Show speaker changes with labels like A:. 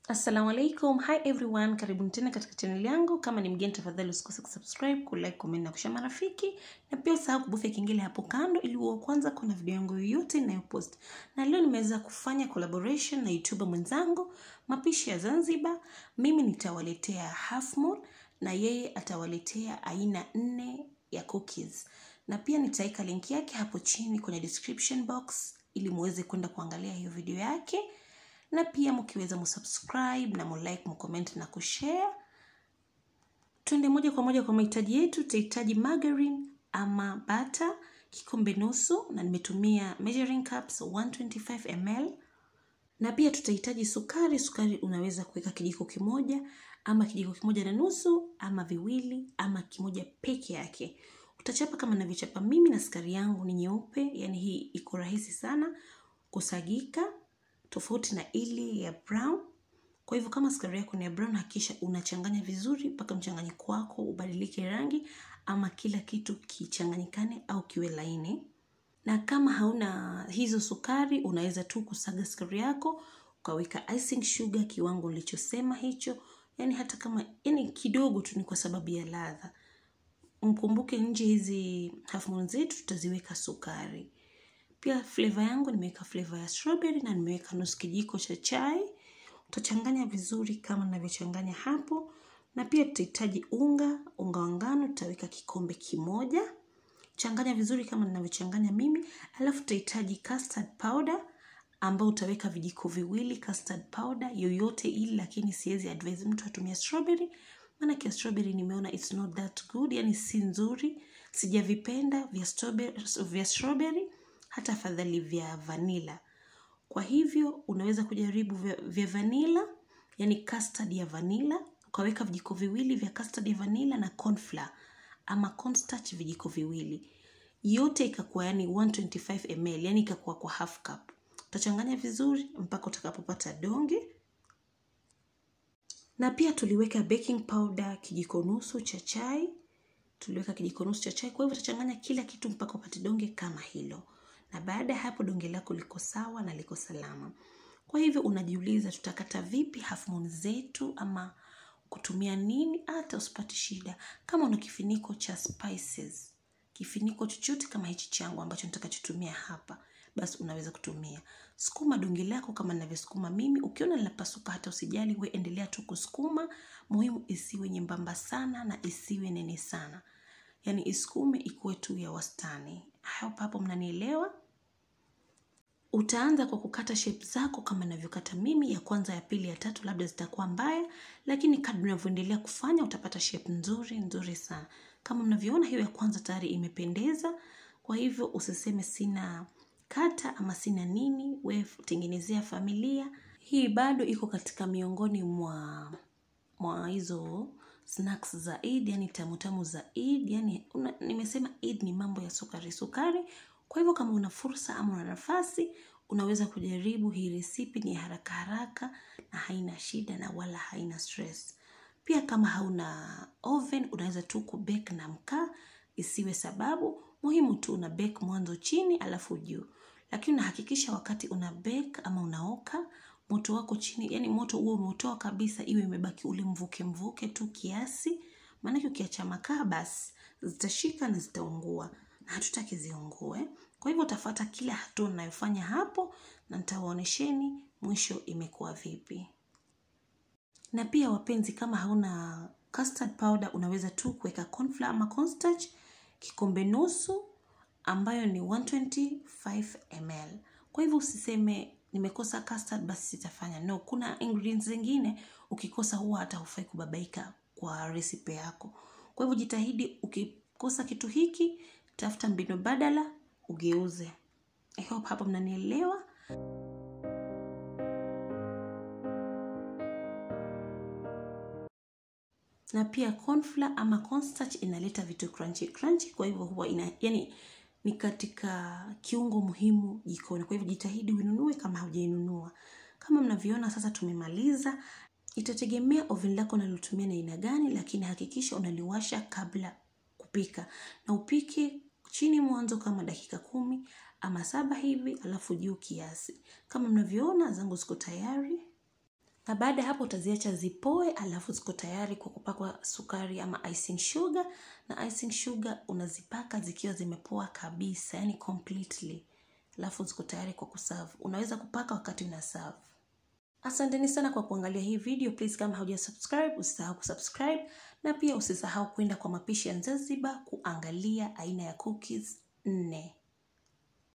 A: Assalamu alaikum. Hi everyone. Karibuni tena katika channel yangu. Kama ni mgeni tafadhali usikose kusubscribe, kulike, comment na kushare marafiki. Na pia usahau kubofya kengele hapo kando ili uwe kwanza kuna video yangu yoyote ninayopost. Na leo nimeweza kufanya collaboration na YouTuber mwenzangu, mapishi ya Zanzibar. Mimi nitawaletea half moon na yeye atawaletea aina 4 ya cookies. Na pia nitaweka link yake hapo chini kwenye description box ili muweze kwenda kuangalia hiyo video yake. Na pia mkiweza msubscribe na mlike, mcomment na kushare. Twende moja kwa moja kwa mahitaji yetu. Tutahitaji margarine ama butter kikombe nusu na nimetumia measuring cups 125 ml. Na pia tutahitaji sukari. Sukari unaweza kuweka kijiko kimoja ama kijiko kimoja na nusu ama viwili ama kimoja peke yake. Utachapa kama ninavyochapa mimi, na sukari yangu ni nyeupe, yani hii iko rahisi sana kusagika, tofauti na ile ya brown. Kwa hivyo kama sukari yako ni ya brown, hakikisha unachanganya vizuri mpaka mchanganyiko wako ubadilike rangi ama kila kitu kichanganyikane au kiwe laini. Na kama hauna hizo sukari, unaweza tu kusaga sukari yako ukaweka icing sugar kiwango nilichosema hicho, yani hata kama kidogo tu, ni kwa sababu ya ladha. Mkumbuke nje hizi half moon zetu tutaziweka sukari. Pia flavor yangu nimeweka flavor ya strawberry na nimeweka nusu kijiko cha chai. Utachanganya vizuri kama ninavyochanganya hapo. Na pia tutahitaji unga wa ngano, tutaweka kikombe kimoja. Changanya vizuri kama ninavyochanganya mimi. Alafu tutahitaji custard powder ambao utaweka vijiko viwili custard powder yoyote ile, lakini siwezi advise mtu atumie strawberry. Maana kia strawberry nimeona it's not that good, yani si nzuri. Sijavipenda vya strawberry, hata afadhali vya vanilla. Kwa hivyo unaweza kujaribu vya vanilla, yani custard ya vanilla. Ukaweka vijiko viwili vya custard ya vanilla na corn flour ama cornstarch vijiko viwili. Yote ikakuwa yani 125 ml, yani ikakuwa kwa half cup. Utachanganya vizuri mpaka utakapopata donge. Na pia tuliweka baking powder kijiko nusu cha chai. Tuliweka kijiko nusu cha chai. Kwa hivyo utachanganya kila kitu mpaka upate donge kama hilo. Na baada ya hapo donge lako liko sawa na liko salama. Kwa hivyo unajiuliza tutakata vipi half moon zetu ama kutumia nini? Hata usipate shida. Kama una kifiniko cha spices, kifiniko chochote kama hichi changu ambacho nitakachotumia hapa, basi unaweza kutumia. Sukuma donge lako kama ninavyosukuma mimi. Ukiona linapasuka hata usijali, wewe endelea tu kusukuma. Muhimu isiwe nyembamba sana na isiwe nene sana. Yani isukume ikuwe tu ya wastani. Hapo mnanielewa? Utaanza kwa kukata shape zako kama ninavyokata mimi, ya kwanza, ya pili, ya tatu labda zitakuwa mbaya, lakini kadri unavyoendelea kufanya utapata shape nzuri sana. Kama mnavyoona hiyo ya kwanza tayari imependeza. Kwa hivyo usiseme sina kata ama sina nini, wewe tengenezea familia. Hii bado iko katika miongoni mwa hizo snacks za Eid, yani tamu za Eid, yani nimesema Eid ni mambo ya sukari. Kwa hivyo kama una fursa ama una nafasi, unaweza kujaribu hii recipe. Ni haraka na haina shida na wala haina stress. Pia kama hauna oven, unaweza tu kubake na mkaa, isiwe sababu. Muhimu tu una bake mwanzo chini alafu juu. Lakini unahakikisha wakati una bake ama unaoka, moto wako chini, yani moto huo umetoa kabisa, iwe imebaki ule mvuke tu kiasi. Maana ukiacha makaa basi zitashika na zitaungua, na hatutaki ziungue. Kwa hivyo utafuata kila hatua ninayofanya hapo na nitawaonesheni mwisho imekuwa vipi. Na pia wapenzi, kama hauna custard powder, unaweza tu kuweka corn flour ama cornstarch kikombe nusu ambayo ni 125 ml. Kwa hivyo usiseme nimekosa custard basi sitafanya. No, kuna ingredients zingine ukikosa huwa hata hufai kubabaika kwa recipe yako. Kwa hivyo jitahidi, ukikosa kitu hiki tafuta mbinu badala ugeuze. I hope hapa mnanielewa. Na pia corn flour ama cornstarch inaleta vitu crunchy. Kwa hivyo huwa yani ni katika kiungo muhimu jikoni. Kwa hivyo jitahidi ununue kama hujainunua. Kama mnavyoona sasa tumemaliza. Itategemea oven lako unalotumia na aina gani, lakini hakikisha unaliwasha kabla kupika. Na upike chini mwanzo kama dakika 10 ama 7 hivi, alafu juu kiasi. Kama mnavyoona zangu ziko tayari. Na baada hapo utaziacha zipoe, alafu ziko tayari kwa kupakwa sukari ama icing sugar. Na icing sugar unazipaka zikiwa zimepoa kabisa, yani completely. Alafu ziko tayari kwa kuserve. Unaweza kupaka wakati unaserve. Asanteni sana kwa kuangalia hii video. Please kama hujasubscribe, usisahau kusubscribe. Na pia usisahau kwenda kwa mapishi ya Zanzibar kuangalia aina ya cookies 4.